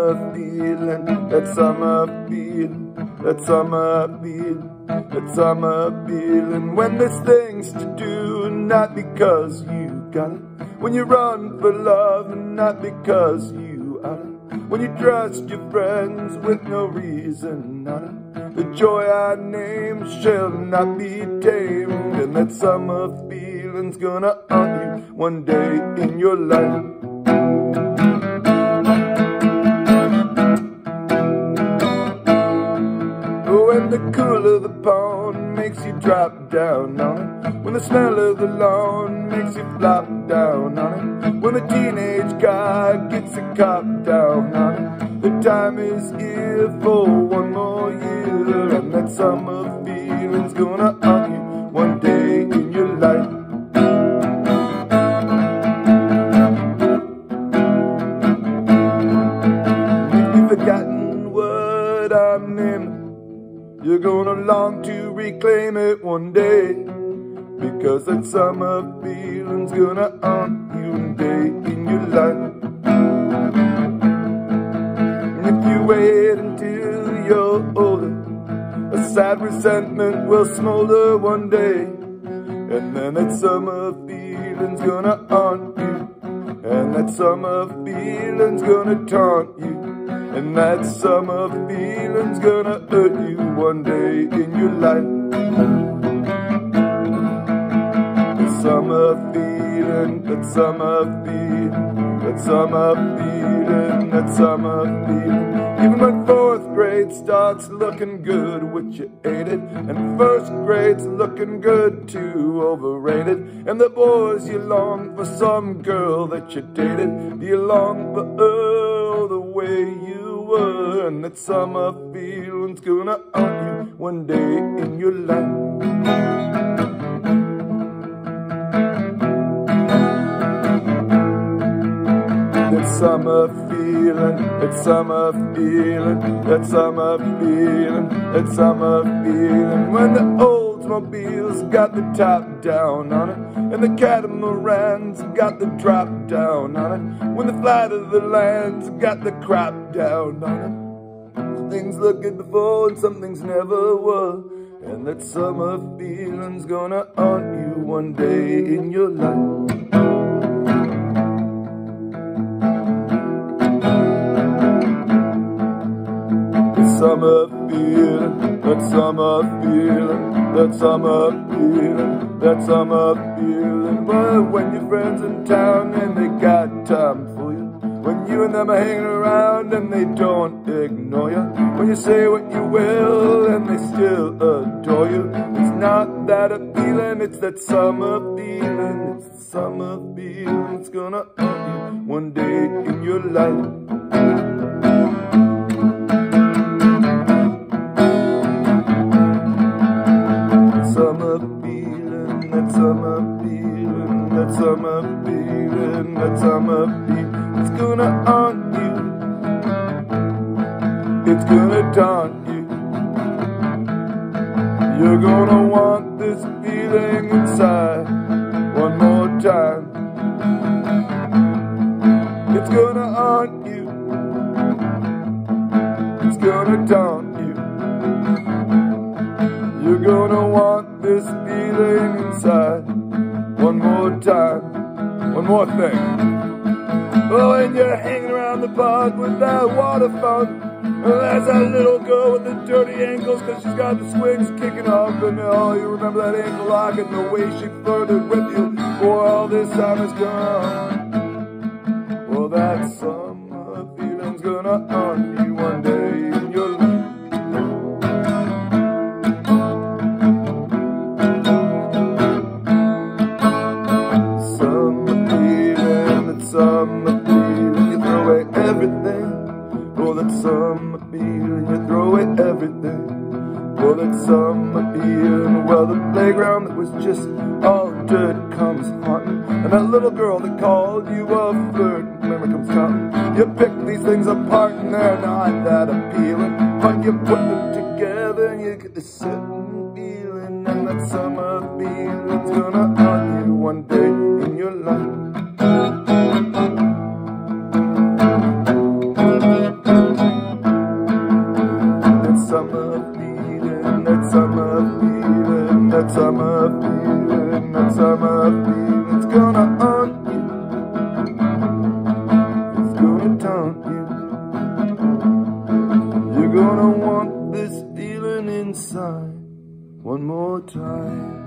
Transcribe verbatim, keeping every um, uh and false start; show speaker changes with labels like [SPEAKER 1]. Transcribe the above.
[SPEAKER 1] summer feeling, that summer feeling, that summer feeling, that summer feeling. When there's things to do, not because you got it. When you run for love, not because you are it. When you trust your friends with no reason, not it. The joy I name shall not be tamed, and that summer feeling's gonna haunt you one day in your life. When the cool of the pond makes you drop down on it. When the smell of the lawn makes you flop down on it. When the teenage guy gets a cop down on it. The time is here for one more year, and that summer feeling's gonna haunt you one day in your life. If you've forgotten what I'm named, you're gonna long to reclaim it one day, because that summer feeling's gonna haunt you one day in your life. And if you wait until you're older, a sad resentment will smolder one day, and then that summer feeling's gonna haunt you, and that summer feeling's gonna taunt you, and that summer feeling's gonna hurt you one day in your life. That summer feeling, that summer feeling, that summer feeling, that summer feeling. Even when fourth grade starts looking good, which you ate it, and first grade's looking good too, overrated. And the boys, you long for some girl that you dated. Do you long for her the way you were? And that summer feeling's gonna haunt you one day in your life. That summer feeling, that summer feeling, that summer feeling, that summer feeling. When the Oldsmobile's got the top down on it, and the Catamarans got the drop down on it. When the flight of the land's got the crop down on it. Some things look good before and some things never were, and that summer feeling's gonna haunt you one day in your life. Summer feeling, that summer feeling, that summer feeling, that summer feeling. But when your friends in town and they got time for you, when you and them are hanging around and they don't ignore you, when you say what you will and they still adore you, it's not that a feeling, it's that summer feeling. It's the summer feeling, it's gonna haunt you one day in your life. Summer feeling, that summer feeling, that summer feeling, that summer feeling. It's gonna haunt you, it's gonna taunt you. You're gonna want this feeling inside one more time. It's gonna haunt you, it's gonna taunt you. You're gonna want this feeling inside one more time, one more thing. Oh, and you're hanging around the park with that water fountain. Oh, there's that little girl with the dirty ankles, cause she's got the swings kicking off. And oh, you remember that ankle lock and the way she flirted with you before all this time is gone. Well, that summer feeling's gonna haunt you one day in your life. Summer feeling, you throw away everything. Oh, that summer feeling, you throw away everything. Oh, that summer feeling. Well, the playground that was just all dirt comes haunting, and that little girl that called you a flirt, memory comes haunting. You pick these things apart and they're not that appealing, but you put them together and you get this certain feeling, and that summer feeling's gonna haunt you one day in your life. that summer feeling, that summer feeling's gonna haunt you. It's gonna taunt you. You're gonna want this feeling inside one more time.